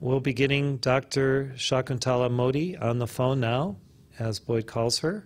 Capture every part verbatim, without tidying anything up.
we'll be getting Doctor Shakuntala Modi on the phone now, as Boyd calls her.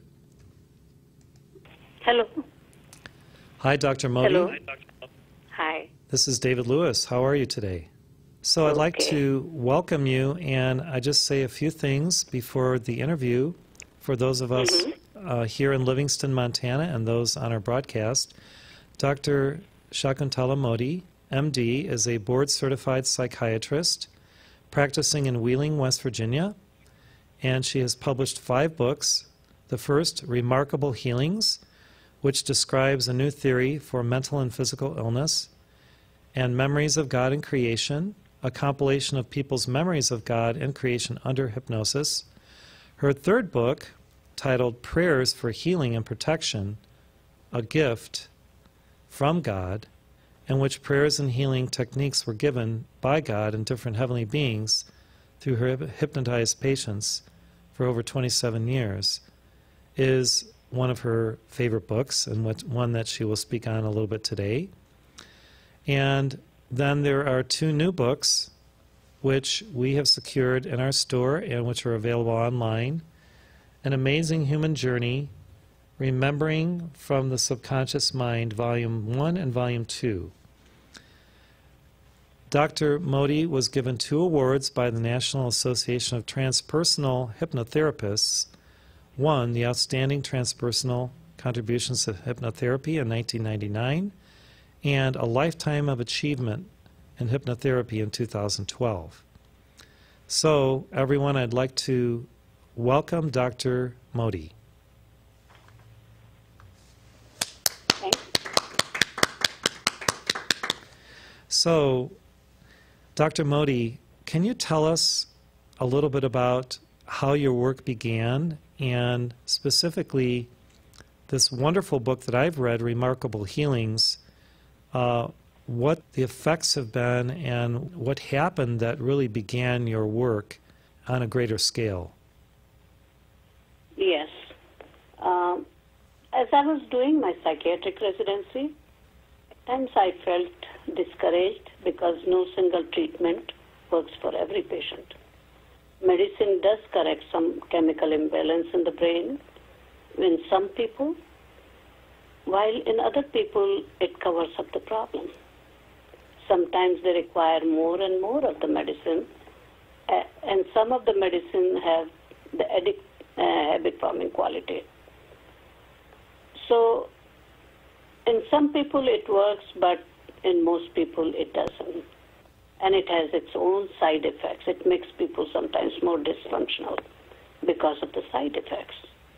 Hello. Hi, Doctor Modi. Hello. Hi. This is David Lewis. How are you today? So I'd like Okay. to welcome you, and I just say a few things before the interview for those of us Mm-hmm. uh, here in Livingston, Montana, and those on our broadcast. Doctor Shakuntala Modi, M D, is a board-certified psychiatrist practicing in Wheeling, West Virginia, and she has published five books. The first, Remarkable Healings, which describes a new theory for mental and physical illness, and Memories of God and Creation, a compilation of people's memories of God and creation under hypnosis. Her third book, titled Prayers for Healing and Protection, a gift from God, in which prayers and healing techniques were given by God and different heavenly beings through her hypnotized patients for over twenty-seven years, is one of her favorite books, and what, one that she will speak on a little bit today. And then there are two new books which we have secured in our store and which are available online. An Amazing Human Journey, Remembering from the Subconscious Mind, Volume one and Volume two. Doctor Modi was given two awards by the National Association of Transpersonal Hypnotherapists. One, the Outstanding Transpersonal Contributions to Hypnotherapy in nineteen ninety-nine, and a Lifetime of Achievement in Hypnotherapy in two thousand twelve. So, everyone, I'd like to welcome Doctor Modi. Thanks. So, Doctor Modi, can you tell us a little bit about how your work began, and specifically this wonderful book that I've read, Remarkable Healings, uh, what the effects have been and what happened that really began your work on a greater scale? Yes. Um, as I was doing my psychiatric residency, times I felt discouraged because no single treatment works for every patient. Medicine does correct some chemical imbalance in the brain in some people, while in other people it covers up the problem. Sometimes they require more and more of the medicine, uh, and some of the medicine have the addict, uh, habit-forming quality. So in some people it works, but in most people it doesn't. And it has its own side effects. It makes people sometimes more dysfunctional because of the side effects.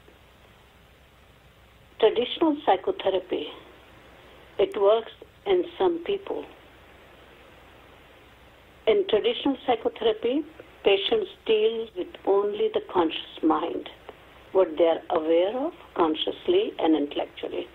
Traditional psychotherapy, it works in some people. In traditional psychotherapy, patients deal with only the conscious mind, what they are aware of consciously and intellectually.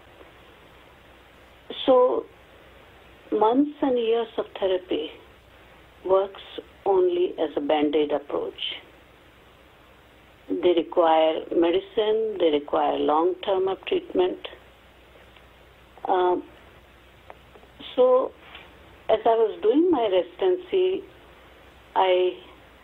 So months and years of therapy works only as a band-aid approach. They require medicine, they require long-term of treatment. Um, so as I was doing my residency, I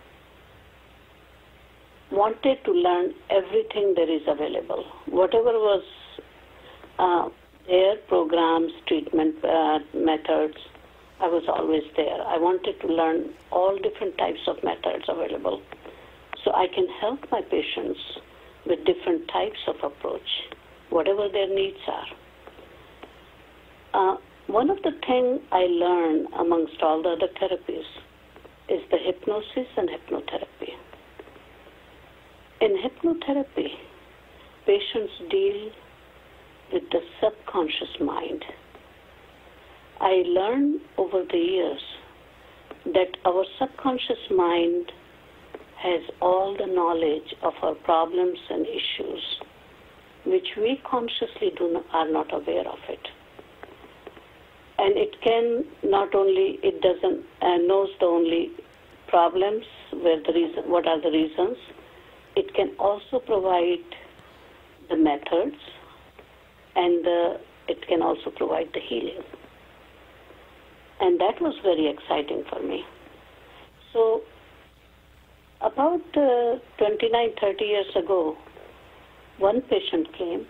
wanted to learn everything that is available. Whatever was uh, there, programs, treatment uh, methods, I was always there. I wanted to learn all different types of methods available so I can help my patients with different types of approach, whatever their needs are. Uh, one of the things I learned amongst all the other therapies is the hypnosis and hypnotherapy. In hypnotherapy, patients deal with the subconscious mind. I learned over the years that our subconscious mind has all the knowledge of our problems and issues, which we consciously do not, are not aware of it. And it can not only, it doesn't, uh, knows the only problems, where the reason, what are the reasons, it can also provide the methods, and the, it can also provide the healing. And that was very exciting for me. So About uh, twenty-nine, thirty years ago, one patient came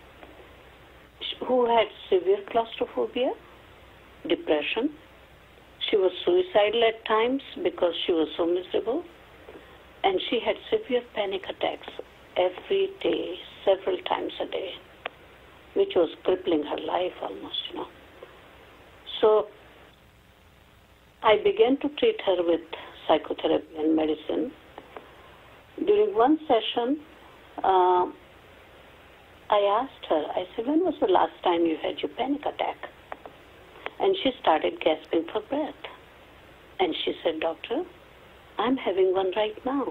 who had severe claustrophobia, depression. She was suicidal at times because she was so miserable. And she had severe panic attacks every day, several times a day, which was crippling her life almost, you know. So I began to treat her with psychotherapy and medicine. During one session, uh, I asked her, I said, when was the last time you had your panic attack? And she started gasping for breath. And she said, Doctor, I'm having one right now.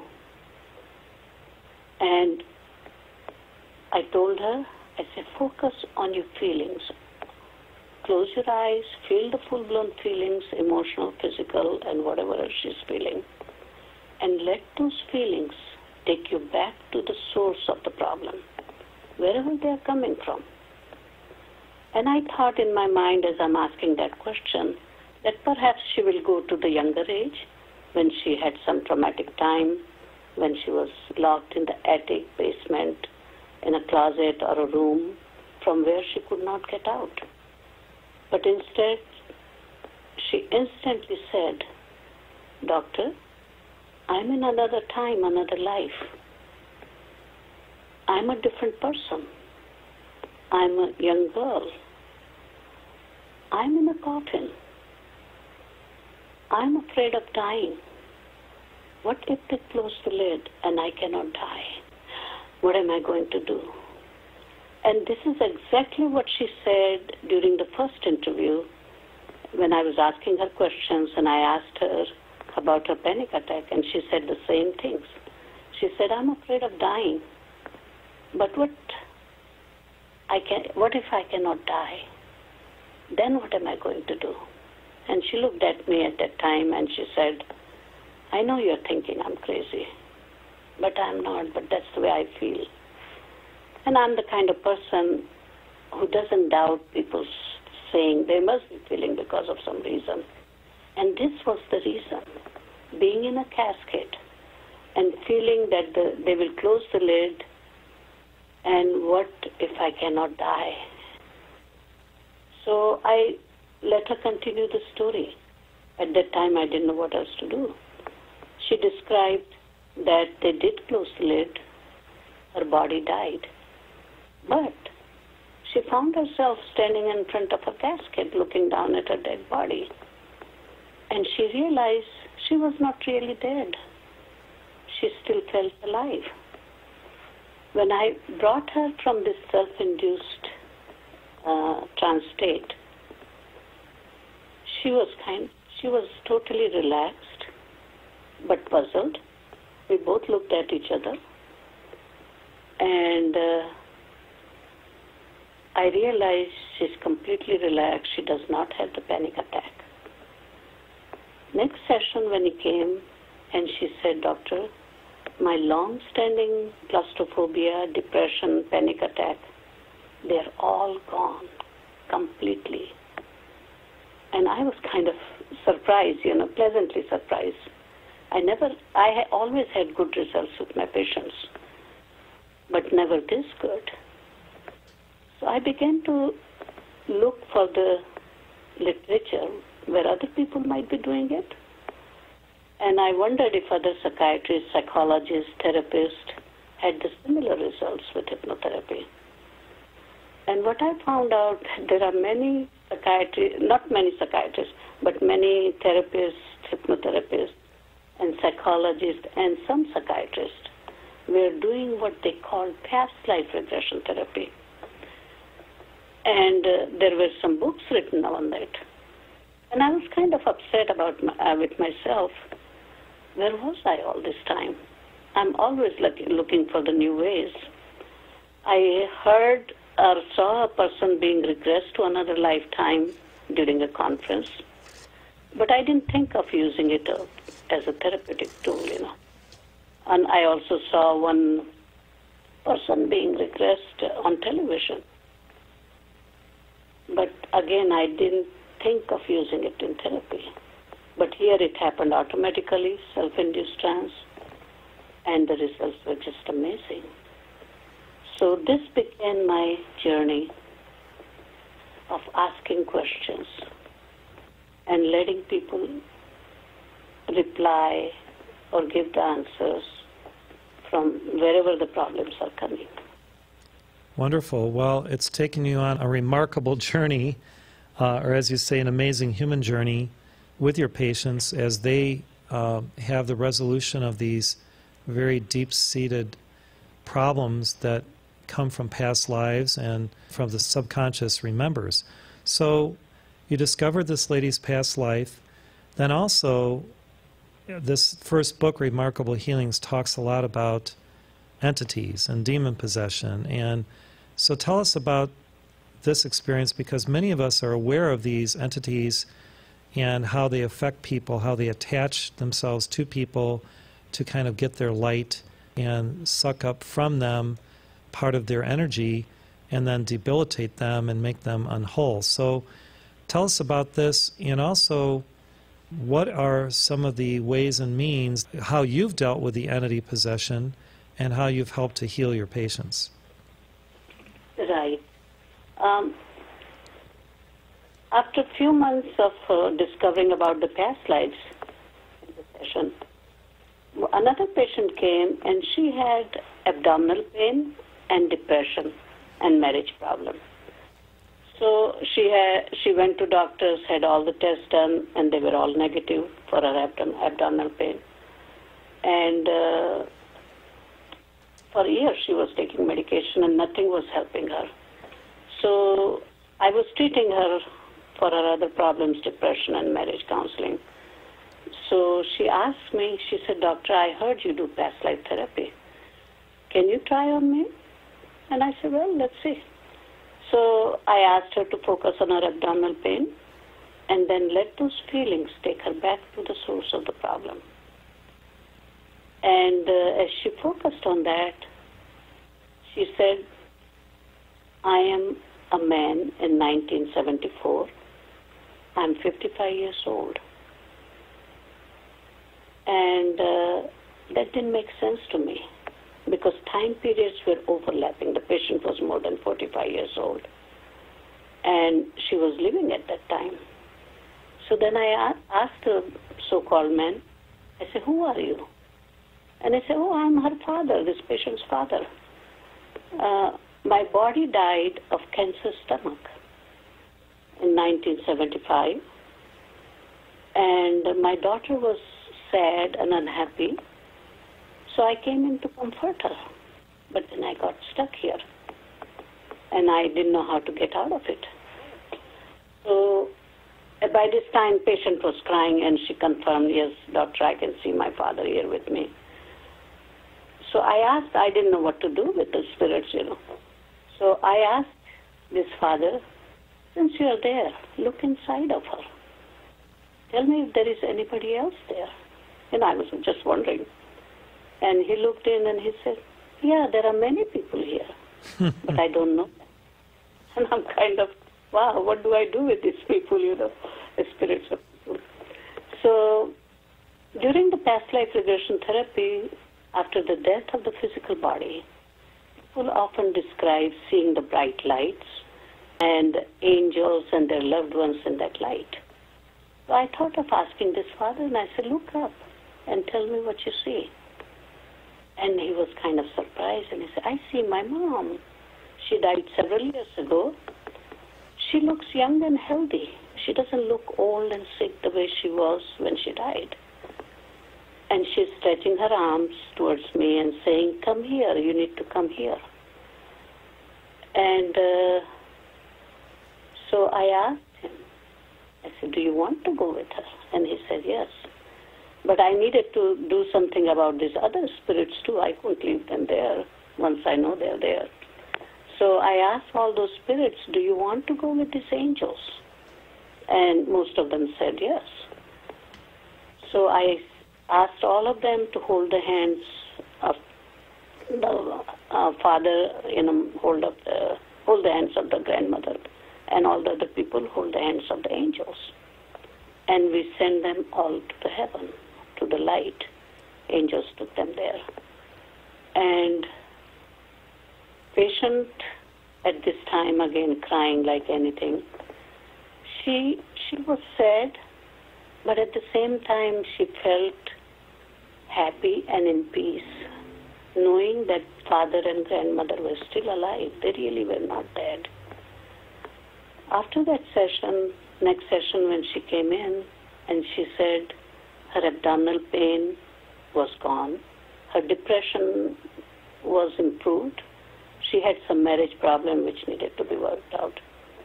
And I told her, I said, focus on your feelings. Close your eyes, feel the full-blown feelings, emotional, physical, and whatever else she's feeling. And let those feelings take you back to the source of the problem, wherever they are coming from. And I thought in my mind as I'm asking that question, that perhaps she will go to the younger age, when she had some traumatic time, when she was locked in the attic, basement, in a closet or a room from where she could not get out. But instead, she instantly said, Doctor, I'm in another time, another life. I'm a different person. I'm a young girl. I'm in a coffin. I'm afraid of dying. What if they close the lid and I cannot die? What am I going to do? And this is exactly what she said during the first interview when I was asking her questions and I asked her about her panic attack, and she said the same things. She said, I'm afraid of dying. But what I can what if I cannot die? Then what am I going to do? And she looked at me at that time and she said, I know you're thinking I'm crazy, but I'm not, but that's the way I feel. And I'm the kind of person who doesn't doubt people's saying they must be feeling because of some reason. And this was the reason. Being in a casket and feeling that the, they will close the lid, and what if I cannot die? So I let her continue the story. At that time, I didn't know what else to do. She described that they did close the lid. Her body died. But she found herself standing in front of a casket looking down at her dead body. And she realized she was not really dead. She still felt alive. When I brought her from this self-induced uh, trance state, she was kind, she was totally relaxed, but puzzled. We both looked at each other, and uh, I realized she's completely relaxed. She does not have the panic attack. Next session when he came, and she said, Doctor, my long-standing claustrophobia, depression, panic attack, they're all gone completely. And I was kind of surprised, you know, pleasantly surprised. I never, I ha- always had good results with my patients, but never this good. So I began to look for the literature where other people might be doing it. And I wondered if other psychiatrists, psychologists, therapists had the similar results with hypnotherapy. And what I found out, there are many psychiatrists, not many psychiatrists, but many therapists, hypnotherapists, and psychologists, and some psychiatrists were doing what they call past life regression therapy. And uh, there were some books written on that. And I was kind of upset about my, uh, with myself. Where was I all this time? I'm always look, looking for the new ways. I heard or saw a person being regressed to another lifetime during a conference, but I didn't think of using it uh, as a therapeutic tool, you know. And I also saw one person being regressed on television. But again, I didn't think of using it in therapy. But here it happened automatically, self-induced trance. and the results were just amazing. So this began my journey of asking questions and letting people reply or give the answers from wherever the problems are coming. Wonderful. Well, it's taken you on a remarkable journey, uh, or as you say, an amazing human journey with your patients as they uh, have the resolution of these very deep-seated problems that come from past lives and from the subconscious remembers. So you discovered this lady's past life. Then also, this first book, Remarkable Healings, talks a lot about entities and demon possession. And so tell us about this experience, because many of us are aware of these entities and how they affect people, how they attach themselves to people to kind of get their light and suck up from them part of their energy and then debilitate them and make them unwhole. So tell us about this, and also what are some of the ways and means, how you've dealt with the entity possession and how you've helped to heal your patients. Right. Um, after a few months of uh, discovering about the past lives in the session, another patient came and she had abdominal pain and depression and marriage problem. So she had, she went to doctors, had all the tests done, and they were all negative for her abdom abdominal pain. And uh, for years she was taking medication and nothing was helping her. So I was treating her for her other problems, depression and marriage counseling. So she asked me, she said, "Doctor, I heard you do past life therapy. Can you try on me?" And I said, "Well, let's see." So I asked her to focus on her abdominal pain and then let those feelings take her back to the source of the problem. And uh, as she focused on that, she said, "I am a man in nineteen seventy-four. I'm fifty-five years old." And uh, that didn't make sense to me, because time periods were overlapping. The patient was more than forty-five years old, and she was living at that time. So then I asked the so-called man, I said, "Who are you?" And he said, "Oh, I'm her father, this patient's father. Uh, my body died of cancer stomach in nineteen seventy-five, and my daughter was sad and unhappy. So I came in to comfort her, but then I got stuck here, and I didn't know how to get out of it." So uh, by this time, patient was crying, and she confirmed, "Yes, doctor, I can see my father here with me." So I asked, I didn't know what to do with the spirits, you know. So I asked this father, "Since you're there, look inside of her. Tell me if there is anybody else there." And I was just wondering. And he looked in and he said, "Yeah, there are many people here, but I don't know them." And I'm kind of, wow, what do I do with these people, you know, the spirits of people. So during the past life regression therapy, after the death of the physical body, people often describe seeing the bright lights and angels and their loved ones in that light. So I thought of asking this father, and I said, "Look up and tell me what you see." And he was kind of surprised, and he said, "I see my mom. She died several years ago. She looks young and healthy. She doesn't look old and sick the way she was when she died. And she's stretching her arms towards me and saying, 'Come here, you need to come here.'" And uh, so I asked him, I said, "Do you want to go with her?" And he said, "Yes. But I needed to do something about these other spirits too. I couldn't leave them there once I know they're there." So I asked all those spirits, "Do you want to go with these angels?" And most of them said yes. So I asked all of them to hold the hands of the uh, father, you know, hold up the hold the hands of the grandmother, and all the other people hold the hands of the angels. And we send them all to the heaven, to the light. Angels took them there. And patient at this time, again crying like anything, she she was sad, but at the same time she felt happy and in peace, knowing that father and grandmother were still alive. They really were not dead. After that session, next session when she came in, and she said her abdominal pain was gone, her depression was improved, she had some marriage problem which needed to be worked out,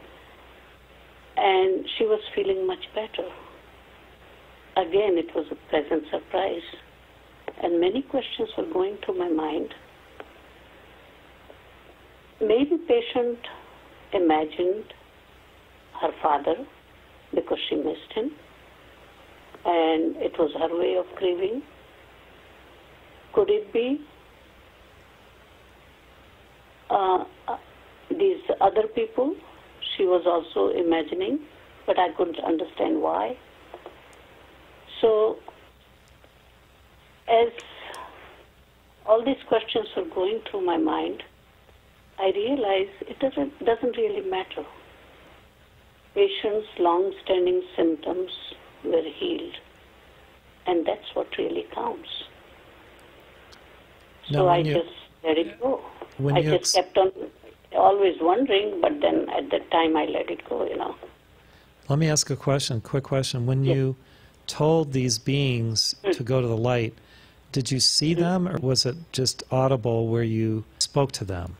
and she was feeling much better. Again, it was a pleasant surprise, and many questions were going through my mind. Maybe patient imagined her father because she missed him, and it was her way of grieving. Could it be uh, uh, these other people she was also imagining, but I couldn't understand why? So as all these questions were going through my mind, I realized it doesn't, doesn't really matter. Patient's long-standing symptoms were healed, and that's what really counts. Now, so I you, just let it go. When I you just ex- kept on always wondering, but then at that time I let it go, you know. Let me ask a question, quick question. When Yes. you told these beings Mm. to go to the light, did you see Mm-hmm. them, or was it just audible where you spoke to them?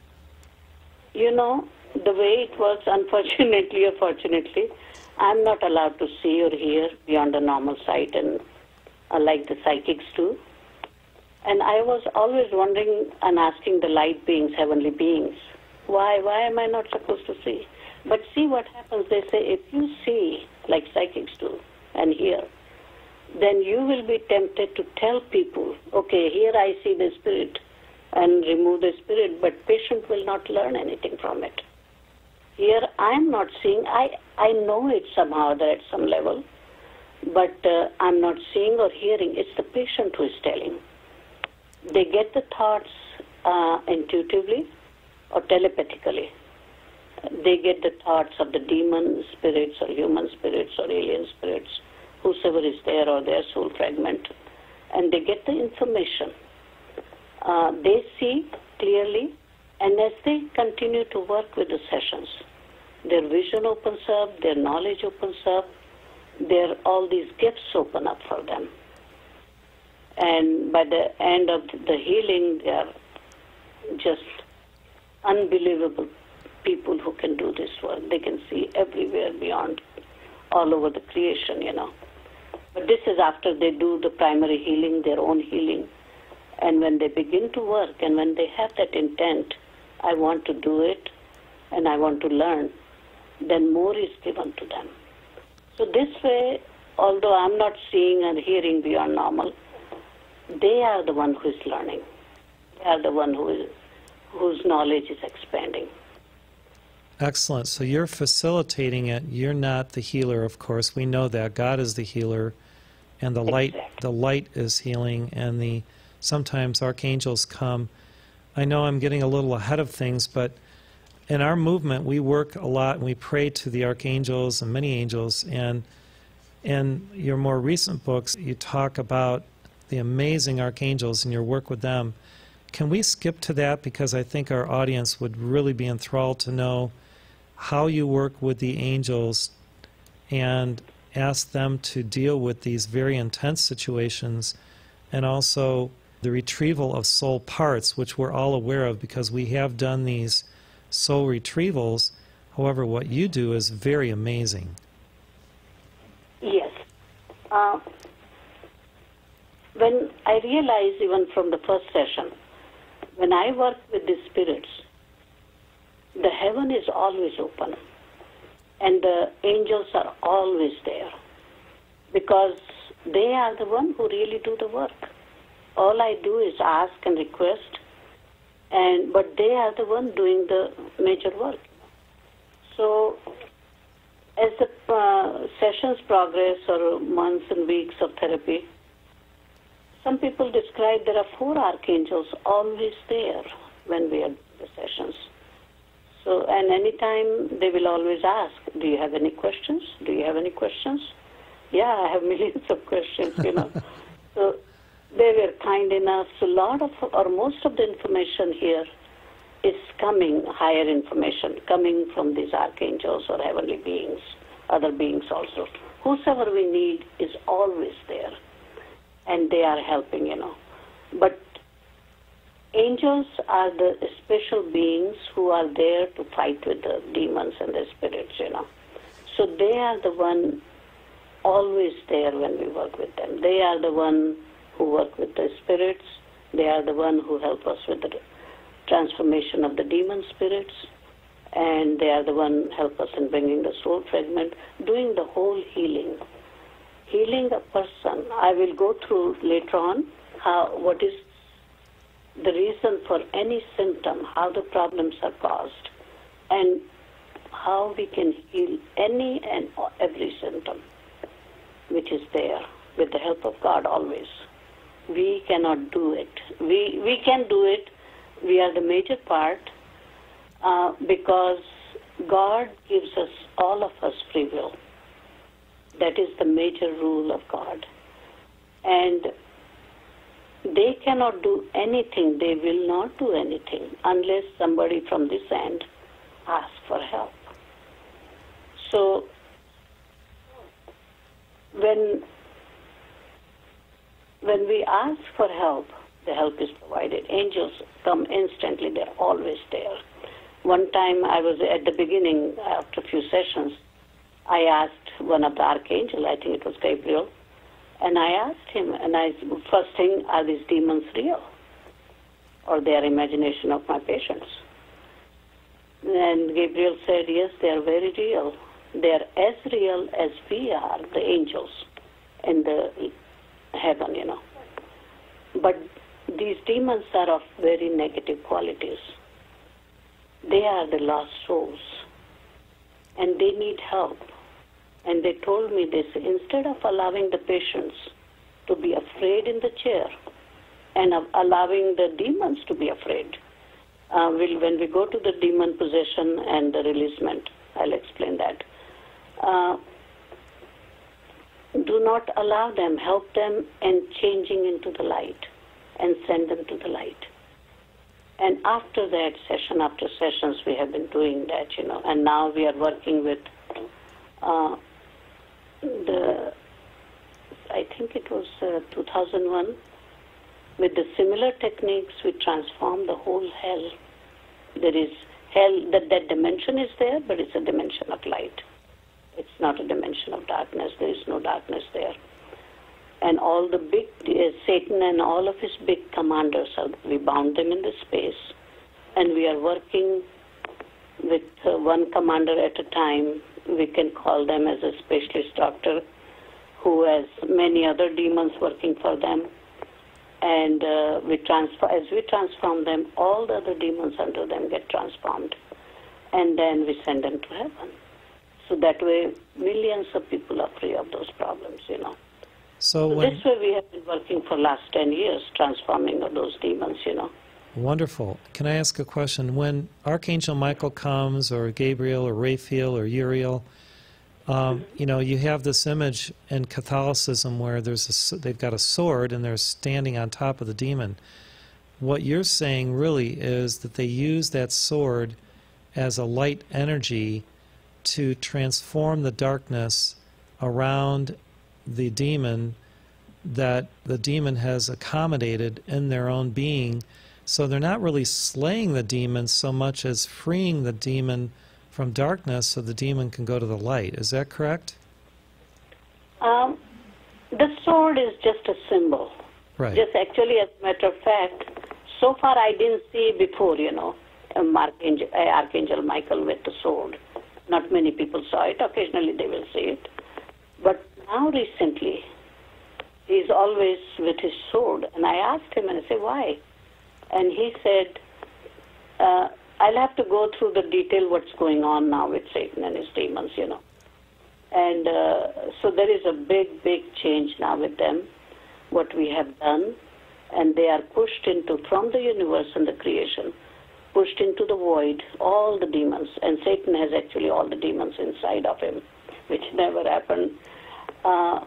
You know, the way it works, unfortunately or fortunately, I'm not allowed to see or hear beyond the normal sight, and uh, like the psychics do. And I was always wondering and asking the light beings, heavenly beings, why, why am I not supposed to see? But see what happens, they say, if you see, like psychics do, and hear, then you will be tempted to tell people, okay, here I see the spirit, and remove the spirit, but patient will not learn anything from it. Here I'm not seeing, I, I know it somehow there at some level, but uh, I'm not seeing or hearing. It's the patient who is telling. They get the thoughts uh, intuitively or telepathically. They get the thoughts of the demon spirits or human spirits or alien spirits, whosoever is there, or their soul fragment, and they get the information. Uh, they see clearly, and as they continue to work with the sessions, their vision opens up, their knowledge opens up, their all these gifts open up for them. And by the end of the healing, they are just unbelievable people who can do this work. They can see everywhere beyond, all over the creation, you know. But this is after they do the primary healing, their own healing. And when they begin to work, and when they have that intent, I want to do it, and I want to learn, then more is given to them. So this way, although I'm not seeing and hearing beyond normal, they are the one who is learning. They are the one who is, whose knowledge is expanding. Excellent. So you're facilitating it. You're not the healer, of course. We know that. God is the healer, and the light, Exactly. the light is healing, and the sometimes archangels come. I know I'm getting a little ahead of things, but in our movement, we work a lot, and we pray to the archangels and many angels. And in your more recent books, you talk about the amazing archangels and your work with them. Can we skip to that, because I think our audience would really be enthralled to know how you work with the angels and ask them to deal with these very intense situations, and also the retrieval of soul parts, which we're all aware of because we have done these soul retrievals. However, what you do is very amazing. Yes. Uh, when I realized, even from the first session, when I work with the spirits, the heaven is always open, and the angels are always there, because they are the one who really do the work. All I do is ask and request, and but they are the one doing the major work. So as the uh, sessions progress, or months and weeks of therapy, some people describe there are four archangels always there when we are in the sessions. So, and anytime they will always ask, do you have any questions? Do you have any questions? Yeah, I have millions of questions, you know. So they were kind enough. So a lot of, or most of the information here is coming, higher information, coming from these archangels or heavenly beings, other beings also. Whosoever we need is always there, and they are helping, you know. But angels are the special beings who are there to fight with the demons and the spirits, you know. So they are the one always there when we work with them. They are the one who work with the spirits. They are the one who help us with the transformation of the demon spirits. And they are the one help us in bringing the soul fragment, doing the whole healing. Healing a person. I will go through later on how what is the reason for any symptom, how the problems are caused, and how we can heal any and every symptom which is there with the help of God always. We cannot do it. We, we can do it. We are the major part uh, because God gives us, all of us, free will. That is the major rule of God. And they cannot do anything, they will not do anything unless somebody from this end asks for help. So when when we ask for help, the help is provided. Angels come instantly, they're always there. One time I was at the beginning, after a few sessions, I asked one of the archangels, I think it was Gabriel, and I asked him, and I first thing, are these demons real? Or they are imagination of my patients? And Gabriel said, yes, they are very real. They are as real as we are, the angels, in the heaven, you know. But these demons are of very negative qualities. They are the lost souls, and they need help. And they told me this, instead of allowing the patients to be afraid in the chair and of allowing the demons to be afraid, uh, we'll, when we go to the demon possession and the releasement, I'll explain that. Uh, do not allow them, help them in changing into the light and send them to the light. And after that, session after sessions, we have been doing that, you know, and now we are working with uh, the, I think it was uh, two thousand one, with the similar techniques, we transform the whole hell. There is hell, that, that dimension is there, but it's a dimension of light. It's not a dimension of darkness. There is no darkness there. And all the big, uh, Satan and all of his big commanders, are, we bound them in the space, and we are working with uh, one commander at a time. We can call them as a specialist doctor who has many other demons working for them. And uh, we transfer, as we transform them, all the other demons under them get transformed. And then we send them to heaven. So that way, millions of people are free of those problems, you know. So, so when, this way we have been working for the last ten years, transforming of those demons, you know. Wonderful. Can I ask a question? When Archangel Michael comes, or Gabriel, or Raphael, or Uriel, um, you know, you have this image in Catholicism where there's a, they've got a sword and they're standing on top of the demon. What you're saying really is that they use that sword as a light energy to transform the darkness around the demon that the demon has accommodated in their own being. So they're not really slaying the demon so much as freeing the demon from darkness so the demon can go to the light. Is that correct? Um, the sword is just a symbol. Right. Just actually, as a matter of fact, so far I didn't see before, you know, um, Archangel, uh, Archangel Michael with the sword. Not many people saw it. Occasionally they will see it. But now recently, he's always with his sword. And I asked him, and I said, why? And he said, uh, I'll have to go through the detail what's going on now with Satan and his demons, you know. And uh, so there is a big, big change now with them. what we have done, and they are pushed into, from the universe and the creation, pushed into the void, all the demons. And Satan has actually all the demons inside of him, which never happened. Uh,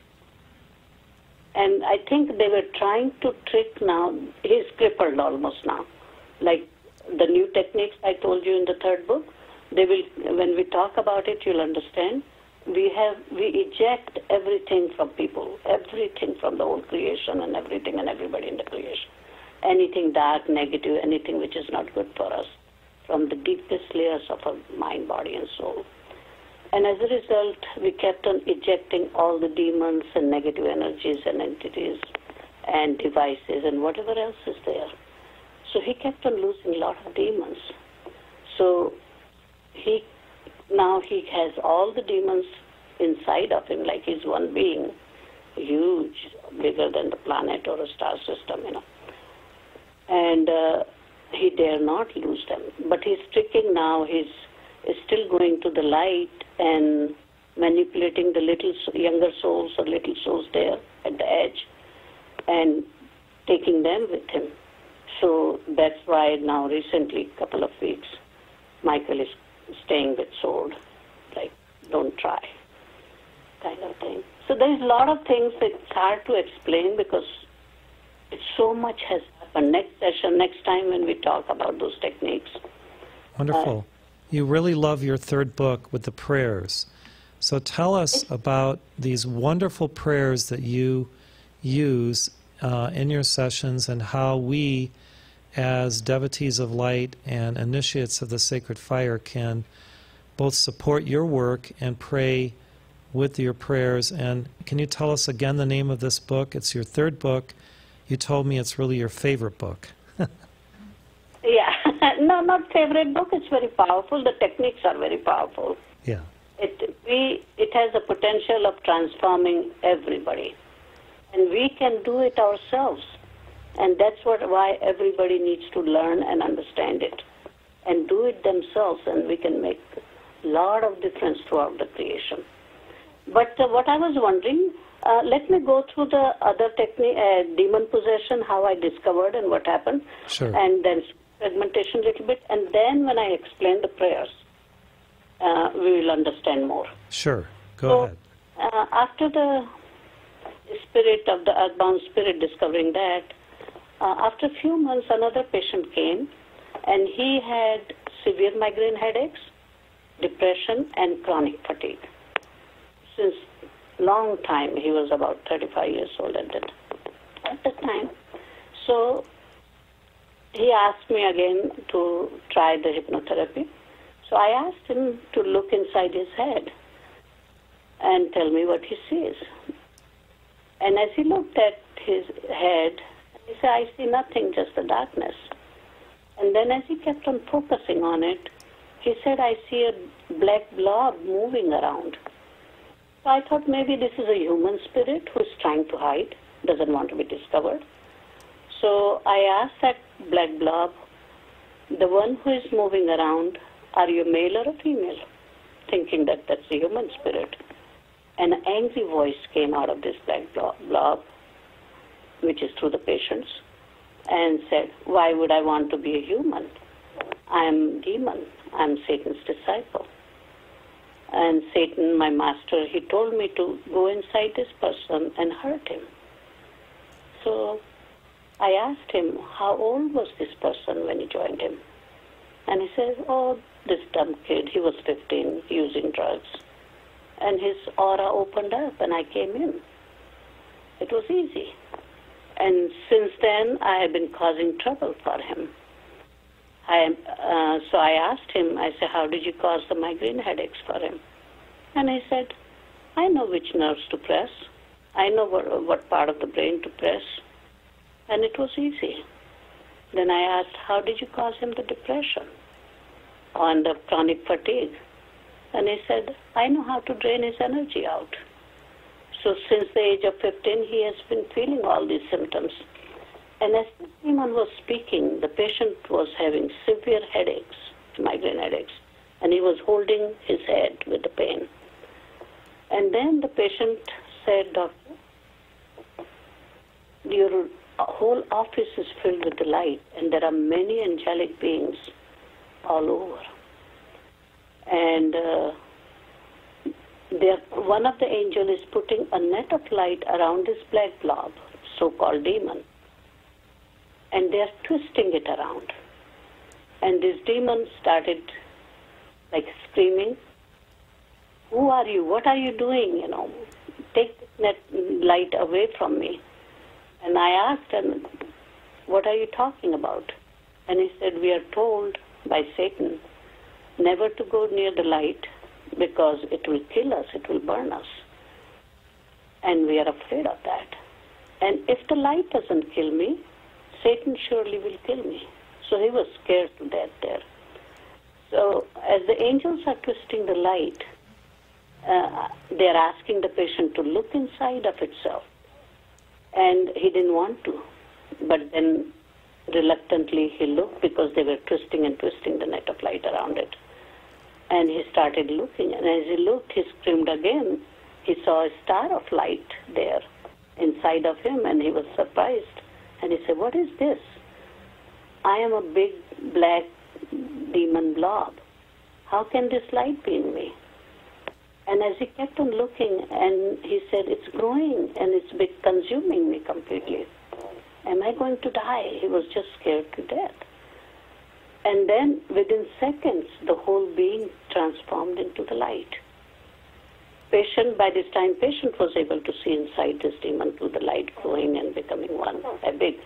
and I think they were trying to trick now. He's crippled almost now. Like the new techniques I told you in the third book, they will, when we talk about it, you'll understand. We have, we eject everything from people, everything from the whole creation and everything and everybody in the creation. Anything dark, negative, anything which is not good for us, from the deepest layers of our mind, body, and soul. And as a result, we kept on ejecting all the demons and negative energies and entities and devices and whatever else is there. So he kept on losing a lot of demons. So he now he has all the demons inside of him, like he's one being, huge, bigger than the planet or a star system, you know. And uh, he dare not lose them. But he's tricking now. He's, he's still going to the light and manipulating the little younger souls or little souls there at the edge and taking them with him. So that's why now recently, a couple of weeks, Michael is staying with Sword, like, don't try, kind of thing. So there's a lot of things that it's hard to explain because it's so much has happened. Next session, next time when we talk about those techniques. Wonderful. Uh, you really love your third book with the prayers. So tell us about these wonderful prayers that you use uh, in your sessions and how we, as devotees of light and initiates of the sacred fire, can both support your work and pray with your prayers. And can you tell us again the name of this book? It's your third book. You told me it's really your favorite book. Yeah, no, not favorite book. It's very powerful. The techniques are very powerful. Yeah. It we it has the potential of transforming everybody, and we can do it ourselves. And that's what why everybody needs to learn and understand it, and do it themselves, and we can make a lot of difference throughout the creation. But uh, what I was wondering, uh, let me go through the other technique, uh, demon possession, how I discovered and what happened, sure. And then fragmentation a little bit, and then when I explain the prayers, uh, we will understand more. Sure, go so, ahead. Uh, after the spirit of the earthbound spirit discovering that, uh, after a few months, another patient came, and he had severe migraine headaches, depression, and chronic fatigue. Since long time, he was about thirty-five years old at that, at that time. So he asked me again to try the hypnotherapy. So I asked him to look inside his head and tell me what he sees. And as he looked at his head, he said, I see nothing, just the darkness. And then as he kept on focusing on it, he said, I see a black blob moving around. So I thought maybe this is a human spirit who is trying to hide, doesn't want to be discovered. So I asked that black blob, the one who is moving around, are you male or a female? Thinking that that's a human spirit. An angry voice came out of this black blob, which is through the patients, and said, why would I want to be a human? I'm demon. I'm Satan's disciple. And Satan, my master, he told me to go inside this person and hurt him. So I asked him, how old was this person when he joined him? And he says, oh, this dumb kid, he was fifteen, using drugs. And his aura opened up, and I came in. It was easy. And since then, I have been causing trouble for him. I, uh, so I asked him, I said, how did you cause the migraine headaches for him? And he said, I know which nerves to press. I know what, what part of the brain to press. And it was easy. Then I asked, how did you cause him the depression and the chronic fatigue? And he said, I know how to drain his energy out. So since the age of fifteen, he has been feeling all these symptoms. And as the demon was speaking, the patient was having severe headaches, migraine headaches, and he was holding his head with the pain. And then the patient said, Doctor, your whole office is filled with the light, and there are many angelic beings all over. And uh, there, one of the angels is putting a net of light around this black blob, so-called demon, and they are twisting it around. And this demon started like screaming, "Who are you? What are you doing? You know, take that light away from me." And I asked him, "What are you talking about?" And he said, "We are told by Satan never to go near the light because it will kill us, it will burn us. And we are afraid of that. And if the light doesn't kill me, Satan surely will kill me." So he was scared to death there. So as the angels are twisting the light, uh, they're asking the patient to look inside of itself. And he didn't want to. But then reluctantly he looked because they were twisting and twisting the net of light around it. And he started looking. And as he looked, he screamed again. He saw a star of light there inside of him, and he was surprised. And he said, "What is this? I am a big black demon blob. How can this light be in me?" And as he kept on looking, and he said, "It's growing and it's been consuming me completely. Am I going to die?" He was just scared to death. And then within seconds, the whole being transformed into the light. Patient, by this time, patient was able to see inside this demon through the light growing and becoming one, a big.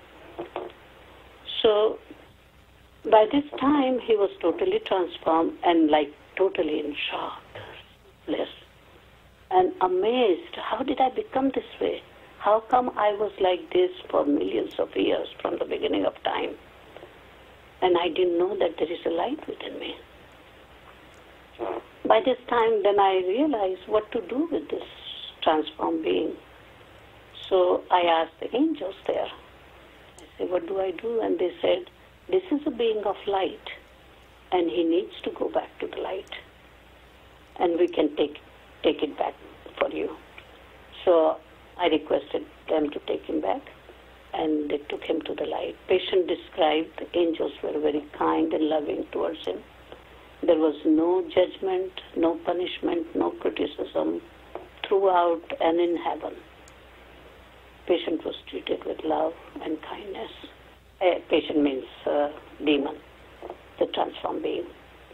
So by this time, he was totally transformed and like totally in shock, bliss, and amazed. How did I become this way? How come I was like this for millions of years from the beginning of time? And I didn't know that there is a light within me. By this time, then I realized what to do with this transformed being. So I asked the angels there. I said, "What do I do?" And they said, "This is a being of light, and he needs to go back to the light, and we can take take it back for you." So I requested them to take him back, and they took him to the light. Patient described the angels were very kind and loving towards him. There was no judgment, no punishment, no criticism throughout and in heaven. Patient was treated with love and kindness. Uh, patient means uh, demon, the transformed being.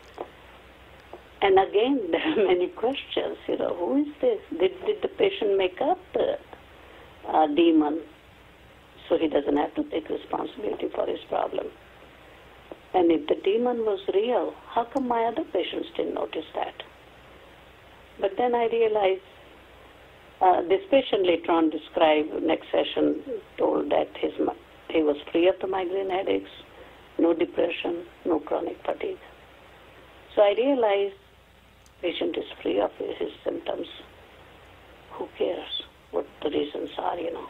And again, there are many questions. You know, who is this? Did, did the patient make up the uh, demon so he doesn't have to take responsibility for his problem? And if the demon was real, how come my other patients didn't notice that? But then I realized uh, this patient later on described, next session, told that his he was free of the migraine headaches, no depression, no chronic fatigue. So I realized patient is free of his symptoms. Who cares what the reasons are, you know?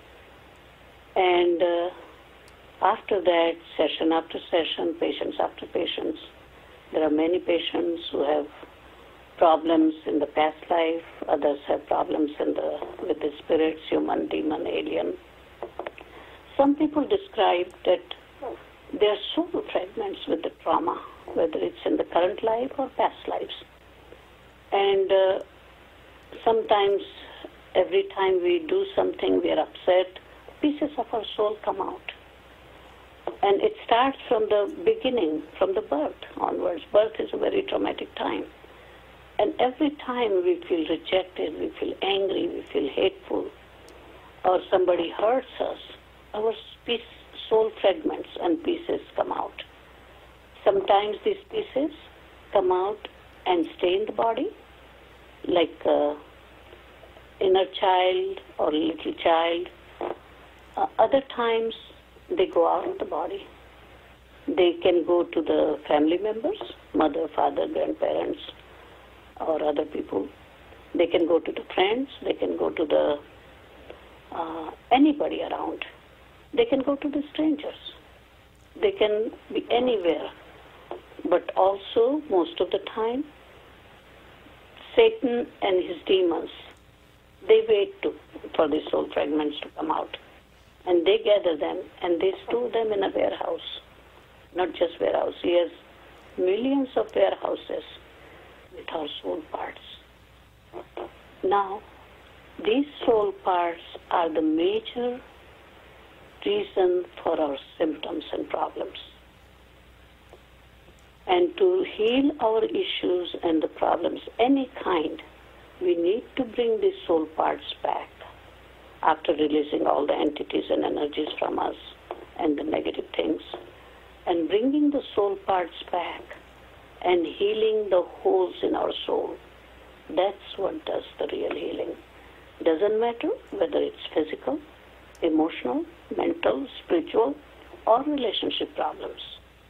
And uh, after that, session after session, patients after patients, there are many patients who have problems in the past life. Others have problems in the with the spirits, human, demon, alien. Some people describe that they are soul fragments with the trauma, whether it's in the current life or past lives. And uh, sometimes, every time we do something, we are upset, pieces of our soul come out. And it starts from the beginning, from the birth onwards. Birth is a very traumatic time. And every time we feel rejected, we feel angry, we feel hateful, or somebody hurts us, our piece, soul fragments and pieces come out. Sometimes these pieces come out and stay in the body, like uh, inner child or little child. Uh, other times, they go out of the body. They can go to the family members, mother, father, grandparents, or other people. They can go to the friends. They can go to the uh, anybody around. They can go to the strangers. They can be anywhere. But also, most of the time, Satan and his demons, they wait to, for the soul fragments to come out. and they gather them, and they store them in a warehouse. Not just warehouse. He has millions of warehouses with our soul parts. Now, these soul parts are the major reason for our symptoms and problems. And to heal our issues and the problems, any kind, we need to bring these soul parts back after releasing all the entities and energies from us and the negative things. And bringing the soul parts back and healing the holes in our soul. That's what does the real healing. Doesn't matter whether it's physical, emotional, mental, spiritual, or relationship problems.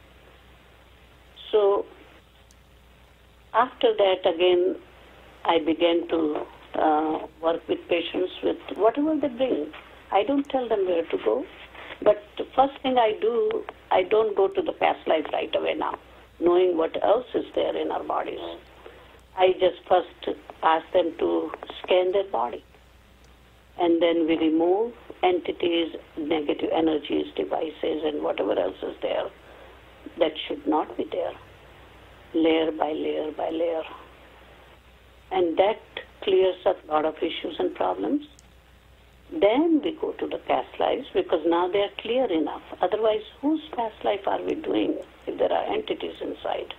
So after that, again, I began to uh, work with patients with whatever they bring. I don't tell them where to go, but the first thing I do, I don't go to the past life right away now, knowing what else is there in our bodies. I just first ask them to scan their body. And then we remove entities, negative energies, devices, and whatever else is there that should not be there, layer by layer by layer. And that clears up a lot of issues and problems. Then we go to the past lives, because now they are clear enough. Otherwise, whose past life are we doing if there are entities inside?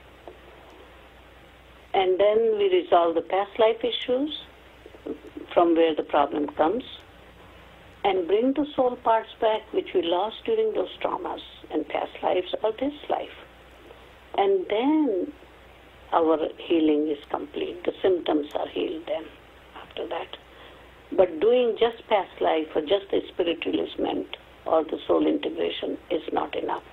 And then we resolve the past life issues from where the problem comes, and bring the soul parts back which we lost during those traumas and past lives or this life. And then our healing is complete. The symptoms are healed then after that. But doing just past life or just the spirit releasement or the soul integration is not enough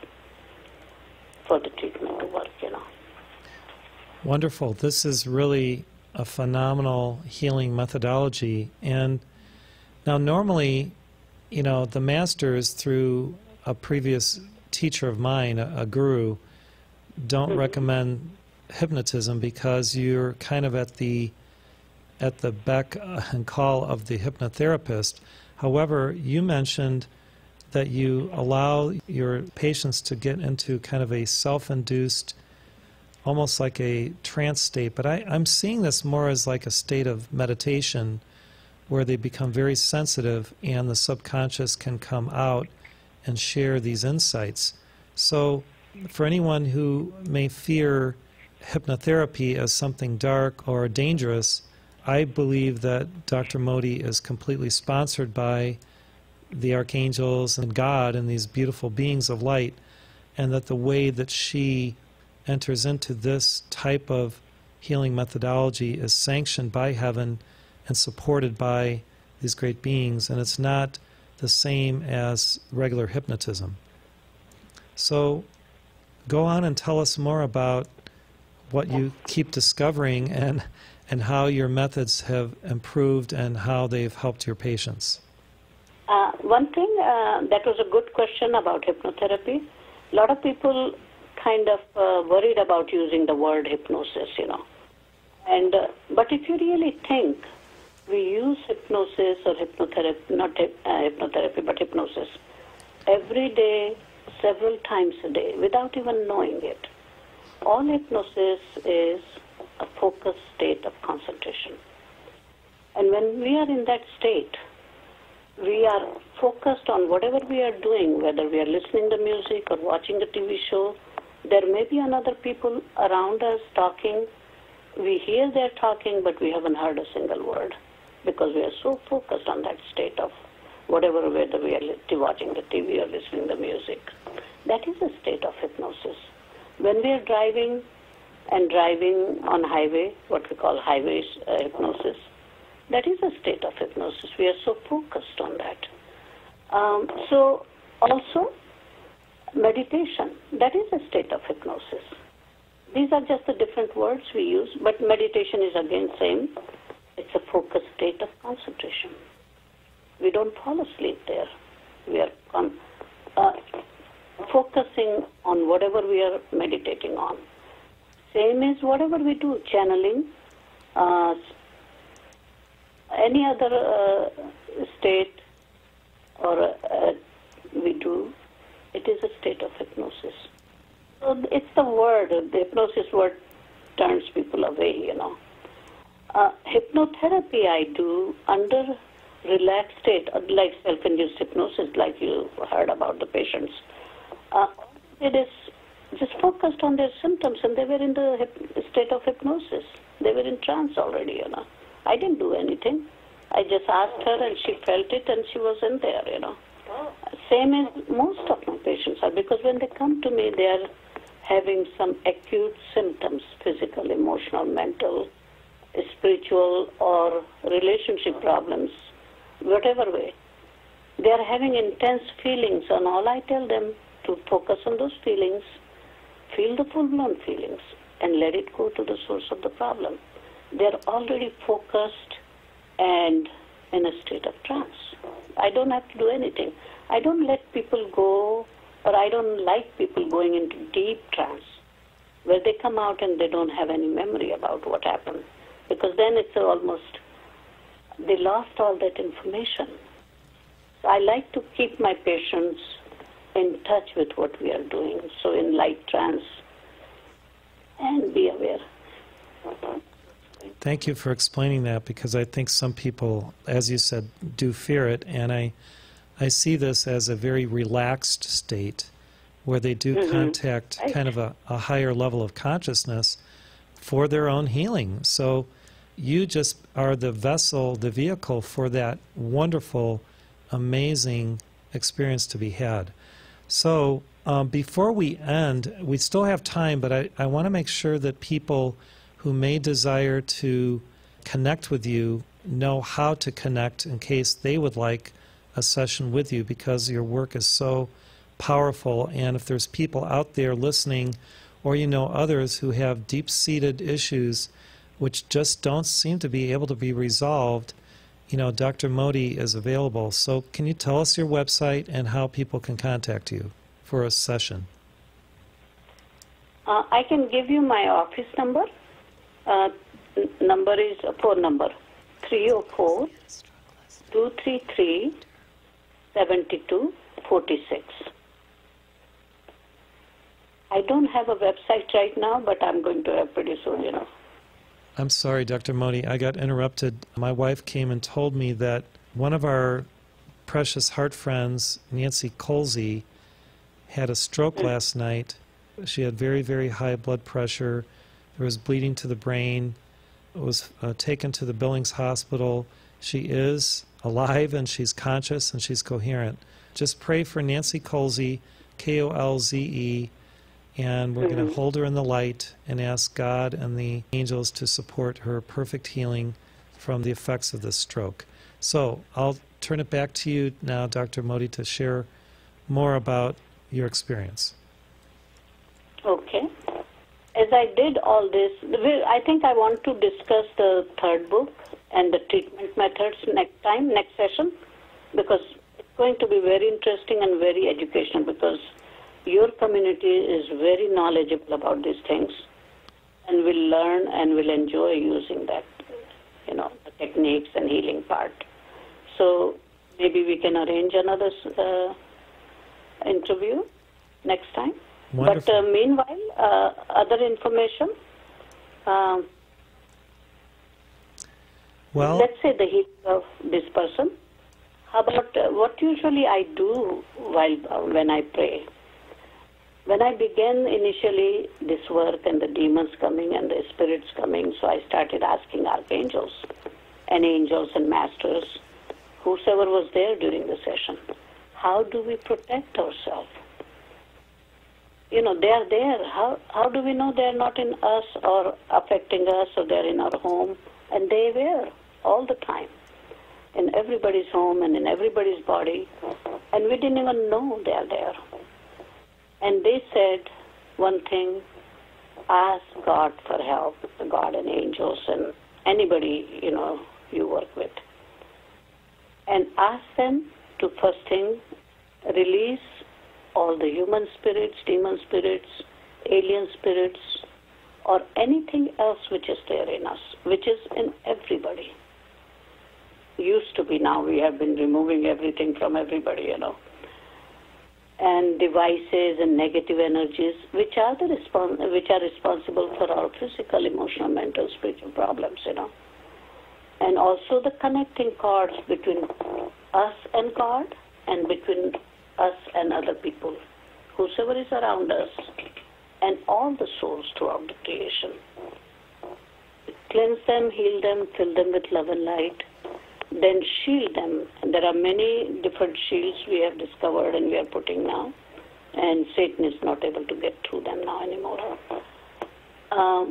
for the treatment to work, you know. Wonderful. This is really a phenomenal healing methodology. And now normally, you know, the masters, through a previous teacher of mine, a, a guru, don't mm-hmm. recommend hypnotism because you're kind of at the at the beck and call of the hypnotherapist. However, you mentioned that you allow your patients to get into kind of a self-induced, almost like a trance state, but I, I'm seeing this more as like a state of meditation where they become very sensitive and the subconscious can come out and share these insights. So for anyone who may fear hypnotherapy as something dark or dangerous, I believe that Doctor Modi is completely sponsored by the archangels and God and these beautiful beings of light, and that the way that she enters into this type of healing methodology is sanctioned by heaven and supported by these great beings, and it's not the same as regular hypnotism. So go on and tell us more about what you keep discovering and and how your methods have improved and how they've helped your patients. Uh, one thing, uh, that was a good question about hypnotherapy. A lot of people kind of uh, worried about using the word hypnosis, you know. And uh, but if you really think, we use hypnosis or hypnotherapy, not hip, uh, hypnotherapy, but hypnosis, every day, several times a day, without even knowing it. All hypnosis is a focused state of concentration. And when we are in that state, we are focused on whatever we are doing, whether we are listening to music or watching a T V show. There may be another people around us talking. We hear they're talking, but we haven't heard a single word because we are so focused on that state of whatever, whether we are watching the T V or listening to music. That is a state of hypnosis. When we are driving and driving on highway, what we call highway uh, hypnosis, that is a state of hypnosis. We are so focused on that. Um, so also meditation, that is a state of hypnosis. These are just the different words we use, but meditation is again same. It's a focused state of concentration. We don't fall asleep there. We are on, uh, focusing on whatever we are meditating on. Same is whatever we do, channeling, uh, any other uh, state or uh, we do, it is a state of hypnosis. So it's the word, the hypnosis word turns people away, you know. Uh, hypnotherapy I do under relaxed state, like self-induced hypnosis, like you heard about the patients. Uh, it is just focused on their symptoms, and they were in the hip- state of hypnosis. They were in trance already, you know. I didn't do anything. I just asked her, and she felt it, and she was in there, you know. Same as most of my patients are, because when they come to me, they are having some acute symptoms, physical, emotional, mental, spiritual, or relationship problems, whatever way. They are having intense feelings, and all I tell them to focus on those feelings, feel the full-blown feelings, and let it go to the source of the problem. They're already focused and in a state of trance. I don't have to do anything. I don't let people go, or I don't like people going into deep trance, where they come out and they don't have any memory about what happened, because then it's almost, they lost all that information. So I like to keep my patients in touch with what we are doing, so in light trance, and be aware. Thank you for explaining that, because I think some people, as you said, do fear it, and I, I see this as a very relaxed state where they do mm-hmm. contact kind of a, a higher level of consciousness for their own healing. So you just are the vessel, the vehicle for that wonderful, amazing experience to be had. So um, before we end, we still have time, but I, I want to make sure that people who may desire to connect with you know how to connect in case they would like a session with you, because your work is so powerful. And if there's people out there listening, or you know others who have deep-seated issues which just don't seem to be able to be resolved, you know, Doctor Modi is available. So can you tell us your website and how people can contact you for a session? Uh, I can give you my office number. Uh, n- number is a phone number, three oh four, two three three, seven two four six. I don't have a website right now, but I'm going to have pretty soon, you know. I'm sorry, Doctor Modi, I got interrupted. My wife came and told me that one of our precious heart friends, Nancy Colsey, had a stroke mm. last night. She had very, very high blood pressure. There was bleeding to the brain. It was uh, taken to the Billings Hospital. She is alive, and she's conscious, and she's coherent. Just pray for Nancy Colsey, K O L Z E, and we're mm-hmm. going to hold her in the light and ask God and the angels to support her perfect healing from the effects of this stroke. So I'll turn it back to you now, Doctor Modi, to share more about your experience. Okay. As I did all this, I think I want to discuss the third book and the treatment methods next time, next session, because it's going to be very interesting and very educational, because your community is very knowledgeable about these things and will learn and will enjoy using that, you know, the techniques and healing part. So maybe we can arrange another uh, interview next time. Wonderful. But uh, meanwhile, uh, other information, uh, well, let's say the healing of this person. How about uh, what usually I do while uh, when I pray? When I began initially this work and the demons coming and the spirits coming, so I started asking archangels and angels and masters, whosoever was there during the session, how do we protect ourselves? You know, they are there. How how do we know they are not in us or affecting us, or they're in our home? And they were all the time, in everybody's home and in everybody's body, and we didn't even know they are there. And they said one thing: ask God for help, God and angels and anybody, you know, you work with. And ask them to first thing release all the human spirits, demon spirits, alien spirits, or anything else which is there in us, which is in everybody. Used to be, now we have been removing everything from everybody, you know. and devices and negative energies, which are the respons- which are responsible for our physical, emotional, mental, spiritual problems, you know. And also the connecting cords between us and God and between us and other people, whosoever is around us, and all the souls throughout the creation. Cleanse them, heal them, fill them with love and light, then shield them. And there are many different shields we have discovered and we are putting now, and Satan is not able to get through them now anymore. Um,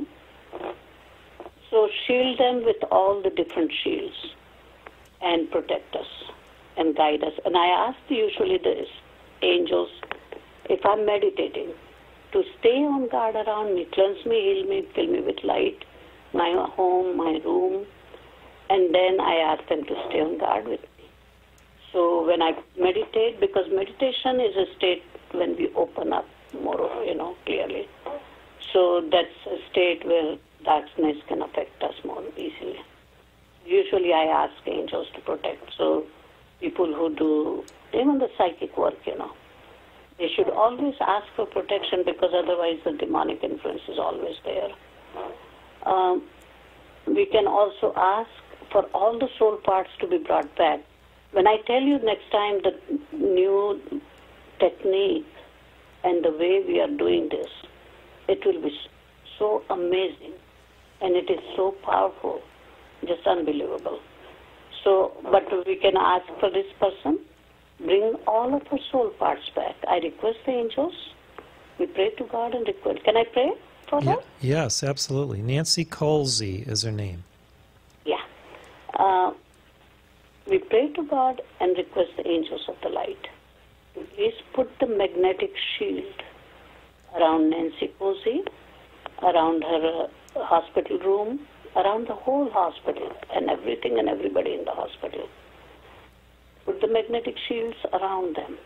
so shield them with all the different shields and protect us and guide us. And I ask usually the angels, if I'm meditating, to stay on guard around me, cleanse me, heal me, fill me with light, my home, my room, and then I ask them to stay on guard with me. So when I meditate, because meditation is a state when we open up more, you know, clearly. So that's a state where darkness can affect us more easily. Usually I ask angels to protect. So people who do even the psychic work, you know, they should always ask for protection, because otherwise the demonic influence is always there. Um, we can also ask for all the soul parts to be brought back. When I tell you next time the new technique and the way we are doing this, it will be so amazing, and it is so powerful, just unbelievable. So, but we can ask for this person, bring all of our soul parts back. I request the angels, we pray to God and request. Can I pray for Yeah, her? yes, absolutely. Nancy Colsey is her name. Yeah. Uh, we pray to God and request the angels of the light. Please put the magnetic shield around Nancy Colsey, around her uh, hospital room, around the whole hospital and everything and everybody in the hospital. Put the magnetic shields around them.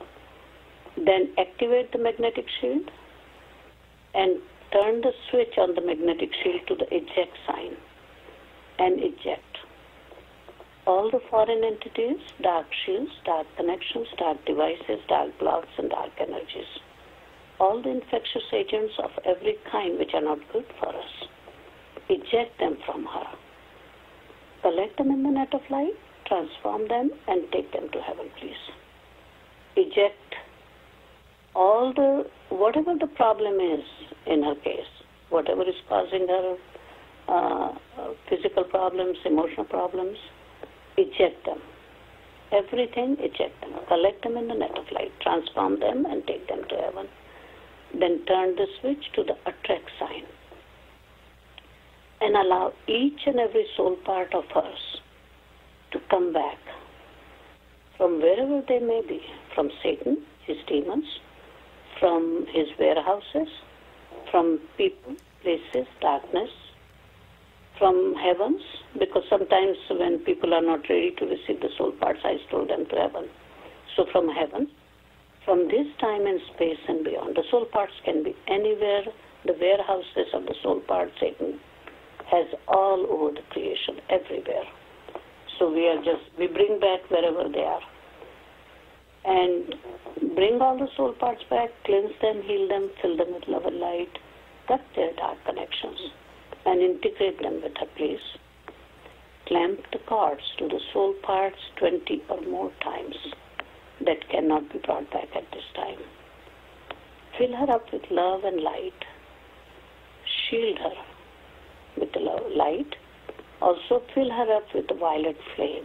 Then activate the magnetic shield and turn the switch on the magnetic shield to the eject sign and eject all the foreign entities, dark shields, dark connections, dark devices, dark blocks, and dark energies. All the infectious agents of every kind which are not good for us. Eject them from her. Collect them in the net of light, transform them, and take them to heaven, please. Eject all the, whatever the problem is in her case, whatever is causing her uh, physical problems, emotional problems, eject them. Everything, eject them. Collect them in the net of light, transform them, and take them to heaven. Then turn the switch to the attract sign and allow each and every soul part of hers to come back from wherever they may be, from Satan, his demons, from his warehouses, from people, places, darkness, from heavens, because sometimes when people are not ready to receive the soul parts, I stole them to heaven. So from heaven, from this time and space and beyond, the soul parts can be anywhere. The warehouses of the soul parts, Satan has all over the creation, everywhere. So we are just, we bring back wherever they are. And bring all the soul parts back, cleanse them, heal them, fill them with love and light, cut their dark connections, and integrate them with her, please. Clamp the cords to the soul parts twenty or more times that cannot be brought back at this time. Fill her up with love and light. Shield her with the love, light. Also fill her up with the violet flame.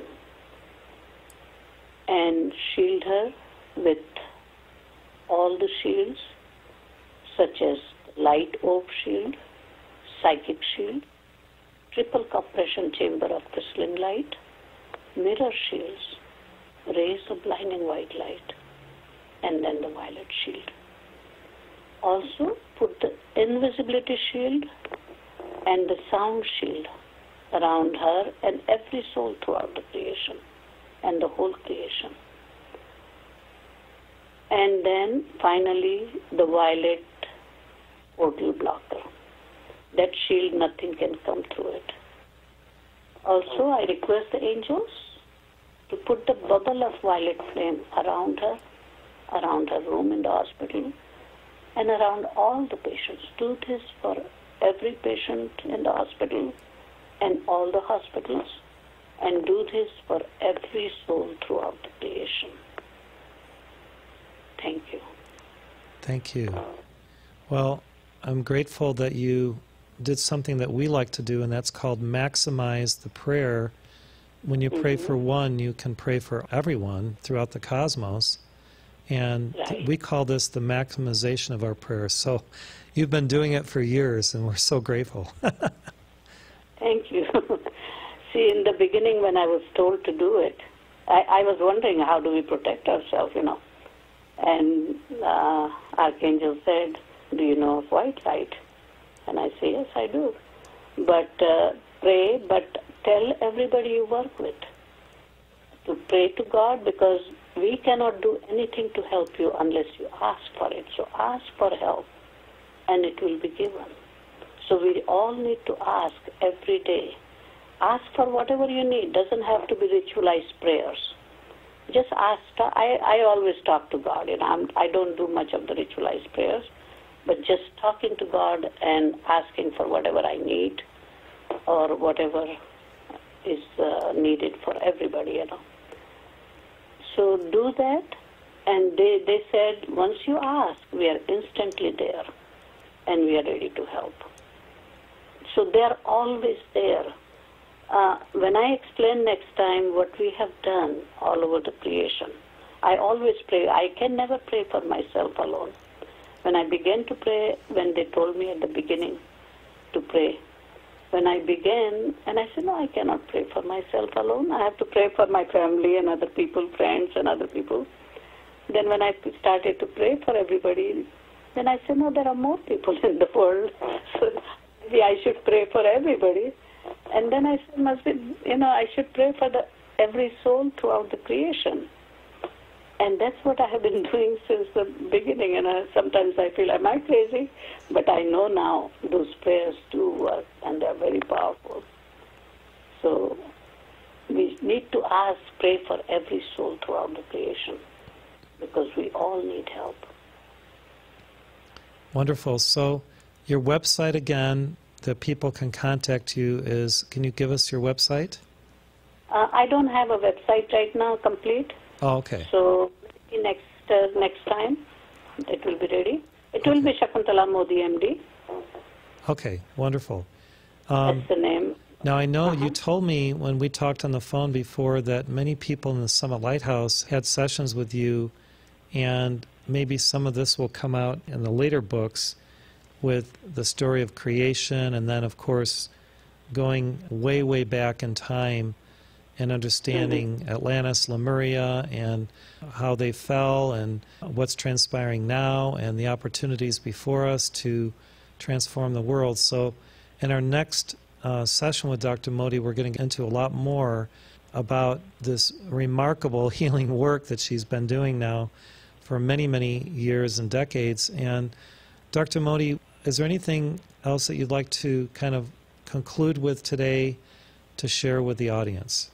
And shield her with all the shields, such as light orb shield, psychic shield, triple compression chamber of crystalline light, mirror shields, rays of blinding white light, and then the violet shield. Also put the invisibility shield and the sound shield around her and every soul throughout the creation and the whole creation. And then finally the violet portal blocker. That shield, nothing can come through it. Also, I request the angels to put the bubble of violet flame around her, around her room in the hospital, and around all the patients. Do this for every patient in the hospital and all the hospitals, and do this for every soul throughout the creation. Thank you. Thank you. Well, I'm grateful that you did something that we like to do, and that's called maximize the prayer. When you pray mm-hmm. for one, you can pray for everyone throughout the cosmos. And right. th- we call this the maximization of our prayers. So you've been doing it for years, and we're so grateful. Thank you. See, in the beginning when I was told to do it, I, I was wondering how do we protect ourselves, you know. And uh, Archangel said, do you know of white light? And I say, yes, I do. But uh, pray, but tell everybody you work with to pray to God, because we cannot do anything to help you unless you ask for it. So ask for help, and it will be given. So we all need to ask every day. Ask for whatever you need. Doesn't have to be ritualized prayers. Just ask. I, I always talk to God. You know, I'm, I don't do much of the ritualized prayers, but just talking to God and asking for whatever I need or whatever is uh, needed for everybody, you know. So do that, and they, they said, once you ask, we are instantly there, and we are ready to help. So they are always there. Uh, when I explain next time what we have done all over the creation, I always pray. I can never pray for myself alone. When I began to pray, when they told me at the beginning to pray, when I began, and I said, no, I cannot pray for myself alone. I have to pray for my family and other people, friends and other people. Then when I started to pray for everybody, then I said, no, there are more people in the world, so maybe I should pray for everybody. And then I said, must be, you know, I should pray for the every soul throughout the creation. And that's what I have been doing since the beginning. And I, sometimes I feel, am I crazy? But I know now those prayers do work, and they're very powerful. So we need to ask, pray for every soul throughout the creation, because we all need help. Wonderful. So your website again, that people can contact you is, can you give us your website? Uh, I don't have a website right now complete. Oh, okay. So maybe next uh, next time it will be ready. It will okay. be Shakuntala Modi, M D. Okay, wonderful. Um, That's the name. Now, I know uh-huh. you told me when we talked on the phone before that many people in the Summit Lighthouse had sessions with you, and maybe some of this will come out in the later books with the story of creation, and then, of course, going way, way back in time and understanding mm-hmm. Atlantis, Lemuria, and how they fell, and what's transpiring now, and the opportunities before us to transform the world. So in our next uh, session with Doctor Modi, we're getting into a lot more about this remarkable healing work that she's been doing now for many, many years and decades. And Doctor Modi, is there anything else that you'd like to kind of conclude with today to share with the audience?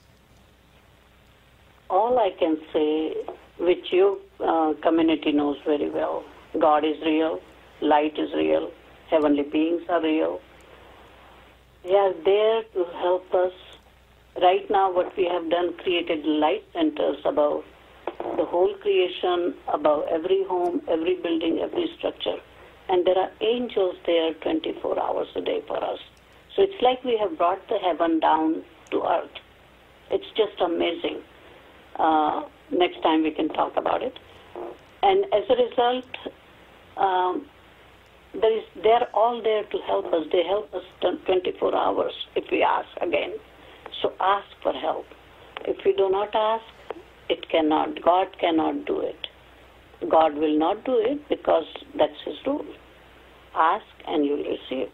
All I can say, which your uh, community knows very well, God is real, light is real, heavenly beings are real. They are there to help us. Right now what we have done, created light centers above the whole creation, above every home, every building, every structure. And there are angels there twenty-four hours a day for us. So it's like we have brought the heaven down to earth. It's just amazing. Uh, next time we can talk about it. And as a result, um, there is, they're all there to help us. They help us twenty-four hours if we ask again. So ask for help. If we do not ask, it cannot. God cannot do it. God will not do it because that's His rule. Ask and you'll receive.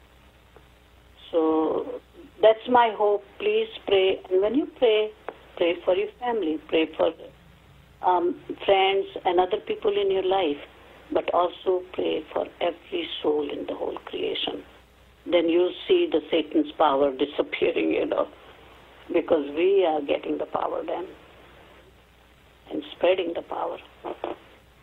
So that's my hope. Please pray. And when you pray, pray for your family. Pray for um, friends and other people in your life. But also pray for every soul in the whole creation. Then you'll see the Satan's power disappearing, you know, because we are getting the power then and spreading the power.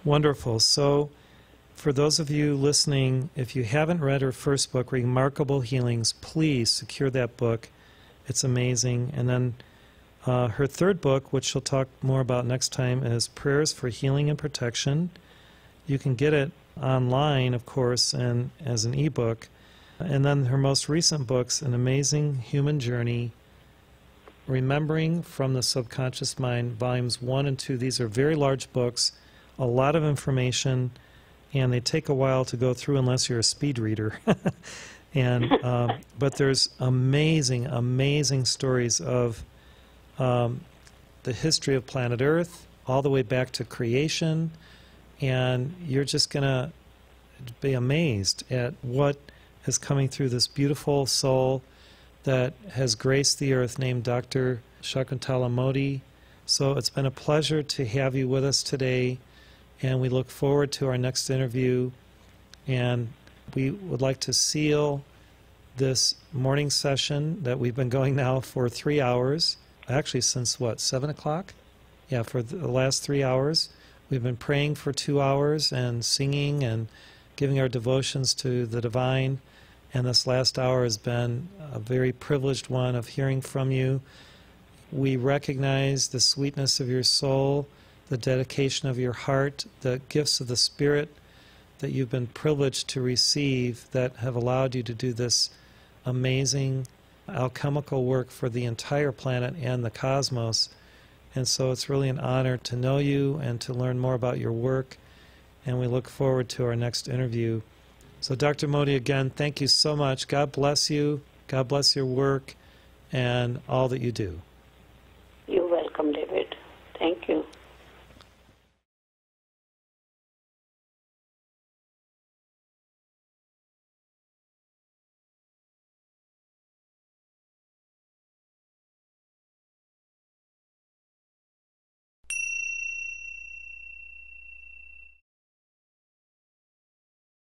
Wonderful. So, for those of you listening, if you haven't read her first book, Remarkable Healings, please secure that book. It's amazing. And then uh, her third book, which she'll talk more about next time, is Prayers for Healing and Protection. You can get it online, of course, and as an ebook. And then her most recent books, An Amazing Human Journey, Remembering from the Subconscious Mind, Volumes one and two. These are very large books, a lot of information, and they take a while to go through unless you're a speed reader. and um, But there's amazing, amazing stories of um, the history of planet Earth, all the way back to creation, and you're just going to be amazed at what is coming through this beautiful soul that has graced the earth, named Doctor Shakuntala Modi. So it's been a pleasure to have you with us today, and we look forward to our next interview. And we would like to seal this morning session that we've been going now for three hours, actually since what, seven o'clock? Yeah, for the last three hours. We've been praying for two hours and singing and giving our devotions to the divine. And this last hour has been a very privileged one of hearing from you. We recognize the sweetness of your soul, the dedication of your heart, the gifts of the Spirit that you've been privileged to receive that have allowed you to do this amazing alchemical work for the entire planet and the cosmos. And so it's really an honor to know you and to learn more about your work. And we look forward to our next interview. So Doctor Modi, again, thank you so much. God bless you. God bless your work and all that you do. You're welcome, David. Thank you.